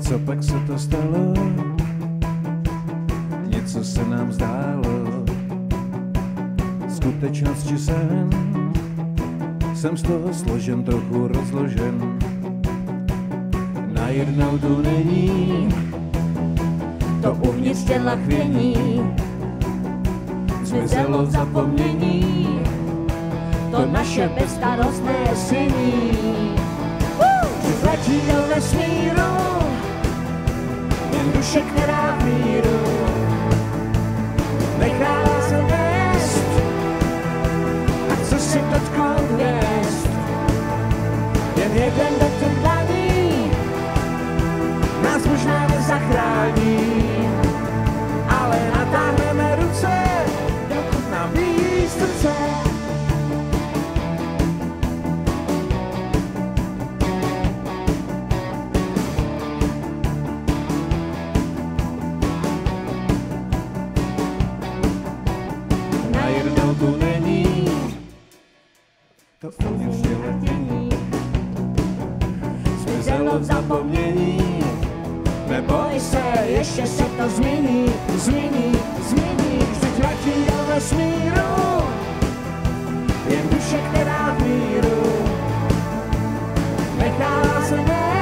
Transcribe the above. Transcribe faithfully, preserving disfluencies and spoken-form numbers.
co pak se to stalo? Něco se nám zdálo, skutečnost či sen, jsem z toho složen, trochu rozložen. Najednou tu není, to uvnitř těla chvění, zmizelo v zapomnění, to naše bezstarostné syní. Letí do vesmíru, jen duše, která v míru nechá se nést, a co si dotknout hvězd. Jen jeden metr dlaní nás možná nezachrání, ale natáhneme ruce, dokud nám bíjí srdce. Najednou tu není, to uvnitř těla chvění, zmizelo v zapomnění. Neboj se, ještě se to změní, změní, změní. Vždyť letí do vesmíru, jen duše, která v míru nechá se nést.